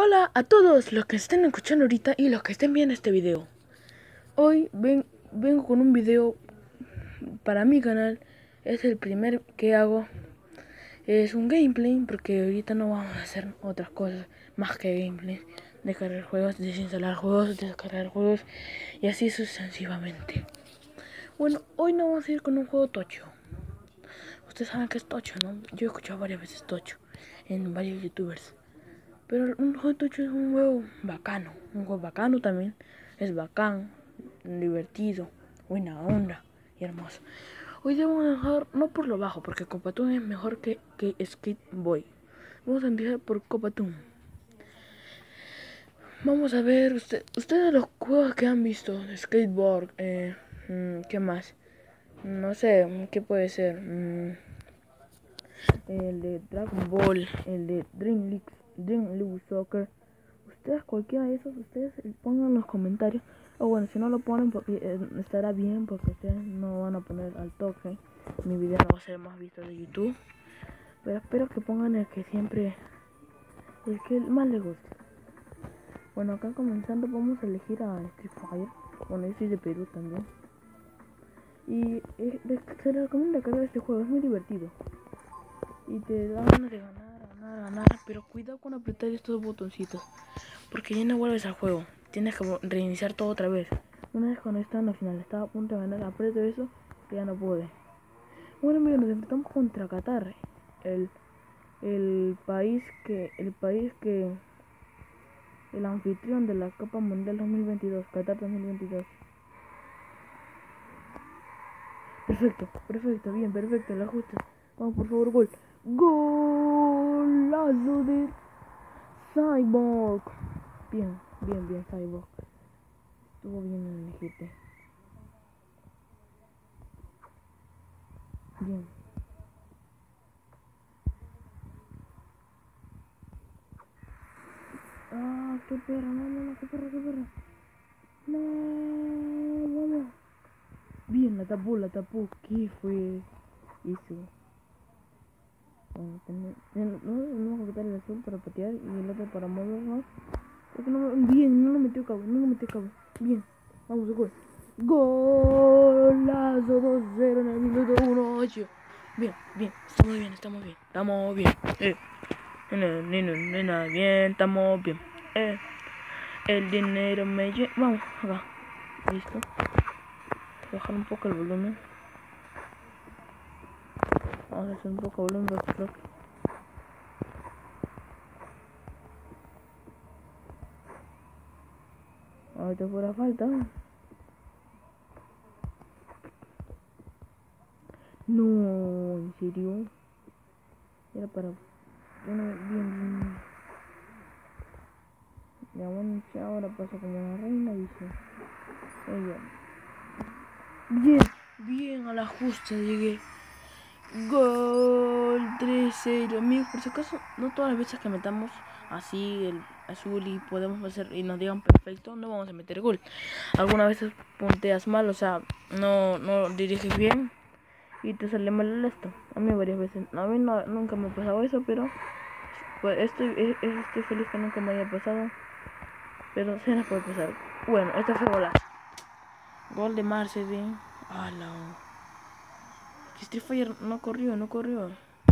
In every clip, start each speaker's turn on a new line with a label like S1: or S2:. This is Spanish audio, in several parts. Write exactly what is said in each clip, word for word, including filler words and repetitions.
S1: Hola a todos los que estén escuchando ahorita y los que estén viendo este video. Hoy ven, vengo con un video para mi canal. Es el primer que hago. Es un gameplay porque ahorita no vamos a hacer otras cosas más que gameplay. Descargar juegos, desinstalar juegos, descargar juegos y así sucesivamente. Bueno, hoy no vamos a ir con un juego tocho. Ustedes saben que es tocho, ¿no? Yo he escuchado varias veces tocho en varios youtubers. Pero un juego tocho es un juego bacano. Un juego bacano también. Es bacán, divertido, buena onda y hermoso. Hoy debemos dejar, no por lo bajo, porque Copatún es mejor que, que Skate Boy. Vamos a empezar por Copatún. Vamos a ver, usted, ustedes los juegos que han visto, Skateboard, eh, ¿qué más? No sé, ¿qué puede ser? Mm, el de Dragon Ball, el de Dream League, Dream League Soccer. Ustedes, cualquiera de esos, ustedes pongan en los comentarios. O bueno, si no lo ponen, porque eh, estará bien, porque ustedes no van a poner al toque. Mi video no va a ser más visto de YouTube. Pero espero que pongan el que siempre, el que más les guste. Bueno, acá comenzando vamos a elegir a Street Fighter. Bueno, yo soy de Perú también. Y eh, se les recomienda cargar este juego, es muy divertido. Y te da ganas de ganar, ganar, ganar. Pero cuidado con apretar estos botoncitos, porque ya no vuelves al juego. Tienes que reiniciar todo otra vez. Una vez cuando está en la final, estaba a punto de ganar, aprieto eso, que ya no pude. Bueno amigos, nos enfrentamos contra Qatar. El, el país que, el país que, el anfitrión de la Copa Mundial dos mil veintidós, Qatar dos mil veintidós. Perfecto, perfecto, bien, perfecto, el ajuste. Vamos por favor, gol. Golazo de Cyborg. Bien, bien, bien, Cyborg. Estuvo bien en el G T. Bien. Ah, qué perra, no, no, no, qué perra, qué perra. No, vamos. Bien, la tapó, la tapó. ¿Qué fue eso? Bueno, ten, ten, no, no vamos a quitar el azul para patear y el otro para movernos. No, bien, no lo metió a cabo, no lo metió a cabo. Bien, vamos, gol. Golazo dos cero en el minuto uno ocho. Bien, bien, estamos bien, estamos bien, estamos bien. Eh, nena, nena, nena, bien, estamos bien. Eh, el dinero me lleva. Vamos, acá. Listo. Bajar un poco el volumen. Vamos a hacer un poco de volumen porque creo que... ahorita fuera falta. No, en serio. Era para... bueno, bien, bien. Ya bueno, ahora pasa como la reina, dice. Ella. Bien, bien, a la justa llegué. Gol tres cero. Amigos, por si acaso, no todas las veces que metamos así el azul y podemos hacer y nos digan perfecto, no vamos a meter gol. Algunas veces punteas mal, o sea, no, no diriges bien y te sale mal el esto. A mí varias veces, a mí no, nunca me ha pasado eso, pero pues estoy, estoy feliz que nunca me haya pasado. Pero se nos puede pasar. Bueno, esta fue golazo. Gol de Marce, bien. Ah, la... Street Fighter no corrió, no corrió.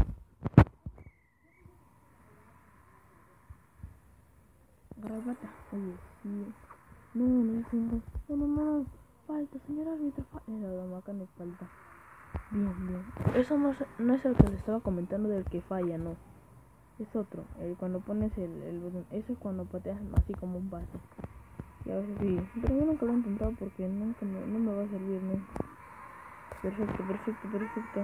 S1: Garrapata. Oye, sí. No, no es un gol. No, no, no. Falta, señora árbitro. Era la macana de falta. Bien, bien. Eso no, no es el que les estaba comentando del que falla, no. Es otro. El, cuando pones el, el botón. Eso es cuando pateas así como un pase. Y a veces sí. Pero yo nunca lo he intentado porque nunca me, no me va a servir, ¿no? Perfecto, perfecto, perfecto.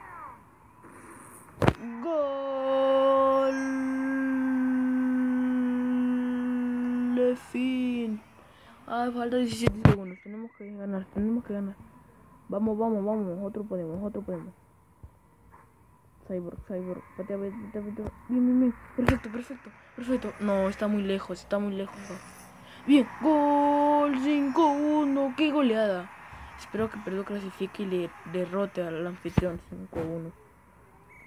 S1: Gol de fin. Ah, falta diecisiete segundos. Tenemos que ganar, tenemos que ganar. Vamos, vamos, vamos. Otro podemos, otro podemos. Cyborg, Cyborg. Patea, patea, patea. Bien, bien, bien. Perfecto, perfecto, perfecto. No, está muy lejos, está muy lejos. Bien. Gol cinco uno. Qué goleada. Espero que Perú clasifique y le derrote al anfitrión cinco uno.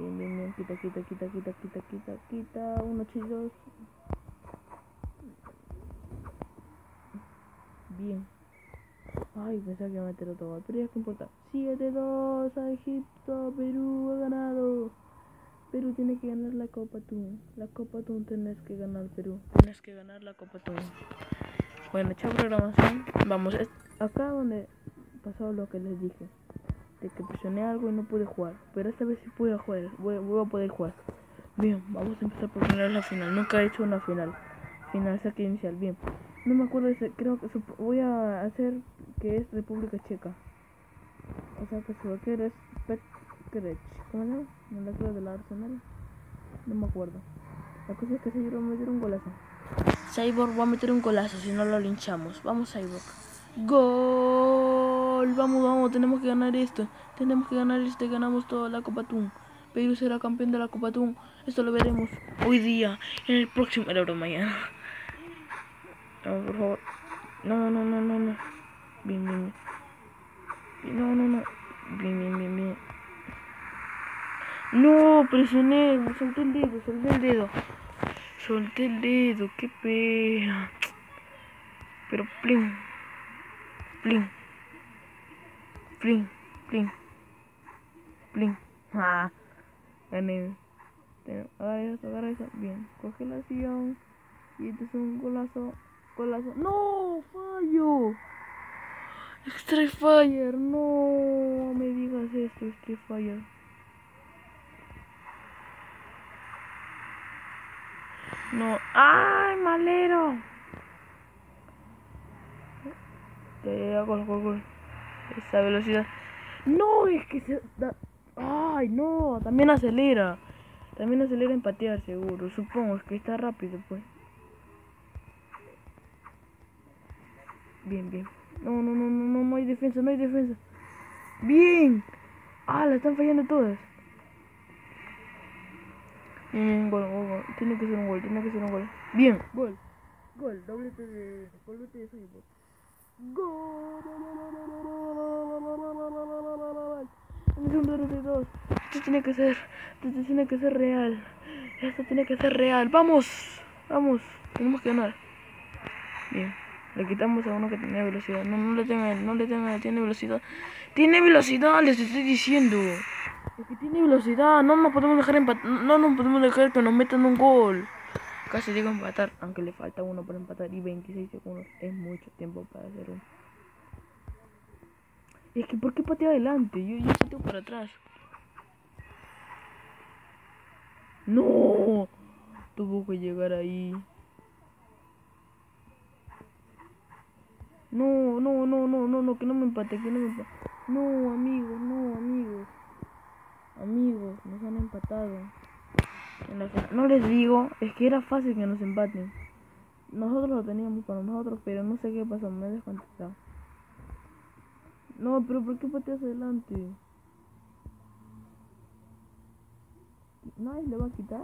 S1: Bien, bien, bien. Quita, quita, quita, quita, quita, quita, quita. Uno, dos. Bien. Ay, pensaba que iba a meter otro gol, pero ya que importa. siete dos a Egipto. Perú ha ganado. Perú tiene que ganar la Copa Tun. La Copa Tun tenés que ganar, Perú. Tienes que ganar la Copa Tun. Bueno, chao programación. Vamos, es acá donde pasó lo que les dije. De que presioné algo y no pude jugar. Pero esta vez sí pude jugar. Voy, voy a poder jugar. Bien, vamos a empezar por primera la final. Nunca he hecho una final. Final, saque inicial. Bien. No me acuerdo de ese, creo que voy a hacer que es República Checa. O sea que su arquero es Pekrech. ¿Cómo se llama? No la creo de la Arsenal. No me acuerdo. La cosa es que Cyborg va a meter un golazo. Cyborg va a meter un golazo si no lo linchamos. Vamos, Cyborg. ¡Gol! Vamos, vamos, tenemos que ganar esto. Tenemos que ganar esto y ganamos toda la Copa Tun. Perú será campeón de la Copa Tun. Esto lo veremos hoy día, en el próximo, el Euro mañana. No, por favor. No, no, no, no, no. Bien, bien, bien. No, no, no. Bien, bien, bien, bien. No, presioné. Me solté el dedo, solté el dedo. Solté el dedo, qué pena. Pero plin. Plin. Plin, plin. Plin. Ah, gané. Agarra eso, agarra eso. Bien, coge la acción. Y este es un golazo. Golazo. ¡No! ¡Fallo! Street Fire, no me digas esto, Street Fire. No, ¡ay, malero! Eh, gol, gol, gol. Esa velocidad. No, es que se da. ¡Ay, no! También acelera. También acelera en patear, seguro. Supongo, es que está rápido, pues. Bien, bien. No, no, no, no, no, no hay defensa, no hay defensa. ¡Bien! ¡Ah, la están fallando todas! Bien, gol, gol, gol. Tiene que ser un gol, tiene que ser un gol. Bien, gol. Gol, doblete de. Doblete de Cyborg. Gol. Es un dos de dos. Esto tiene que ser. Esto tiene que ser real. Esto tiene que ser real. ¡Vamos! Vamos. Tenemos que ganar. Bien. Le quitamos a uno que tenía velocidad. No, no le tenga, no le tenga, tiene velocidad. ¡Tiene velocidad! Les estoy diciendo. Es que tiene velocidad. No nos podemos dejar empatar. No nos podemos dejar que nos metan un gol. Casi digo empatar, aunque le falta uno para empatar y veintiséis segundos. Es mucho tiempo para hacer uno. Es que ¿por qué patea adelante? Yo, yo pateo para atrás. No. Tuvo que llegar ahí. No, no, no, no, no, no, que no me empate, que no me empate. No, amigos, no, amigos. Amigos, nos han empatado. En la... No les digo, es que era fácil que nos empaten. Nosotros lo teníamos para nosotros, pero no sé qué pasó, me he descontestado. No, pero ¿por qué pateas adelante? ¿Nadie le va a quitar?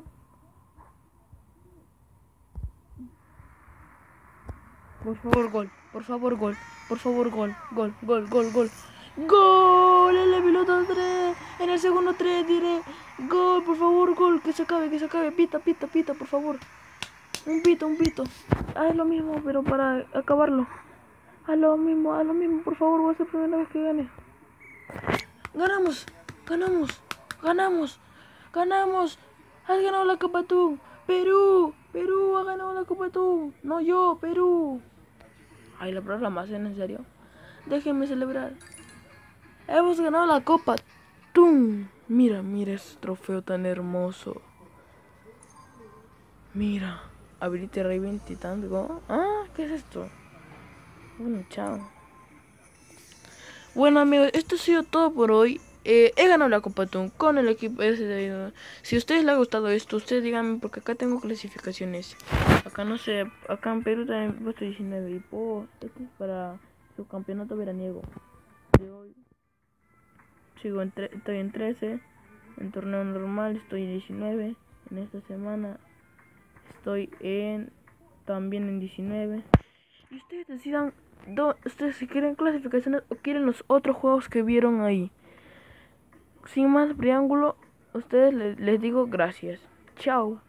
S1: Por favor, gol. Por favor, gol. Por favor, gol. Gol, gol, gol, gol. ¡Gol! En el minuto tres. En el segundo tres diré. Gol, por favor, gol. Que se acabe, que se acabe. Pita, pita, pita, por favor. Un pito, un pito. Haz lo mismo, pero para acabarlo. Haz lo mismo, haz lo mismo, por favor. Va a ser la primera vez que gane. Ganamos, ganamos, ganamos, ganamos. Has ganado la Copa Tun. Perú, Perú ha ganado la Copa Tun. No yo, Perú. Ay, la programación, en serio. Déjenme celebrar. Hemos ganado la Copa Tun. Mira, mira ese trofeo tan hermoso. Mira. Ability Raven Titan Go. Ah, ¿qué es esto? Bueno, chao. Bueno, amigos, esto ha sido todo por hoy. Eh, he ganado la Copa Tun con el equipo S D. Si a ustedes les ha gustado esto, ustedes díganme, porque acá tengo clasificaciones. Acá no sé, acá en Perú también he puesto diecinueve. Y puedo, este es para su campeonato veraniego de hoy. Sigo en estoy en trece. En torneo normal estoy en diecinueve. En esta semana estoy en también en diecinueve. Y ustedes decidan, do, ustedes si quieren clasificaciones o quieren los otros juegos que vieron ahí. Sin más preámbulo, ustedes les, les digo gracias. Chao.